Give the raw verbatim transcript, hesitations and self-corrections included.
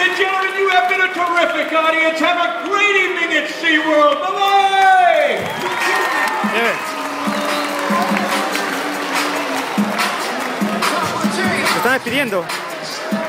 and gentlemen, you have been a terrific audience. Have a great evening at SeaWorld. Bye-bye! Yeah. Se están despidiendo.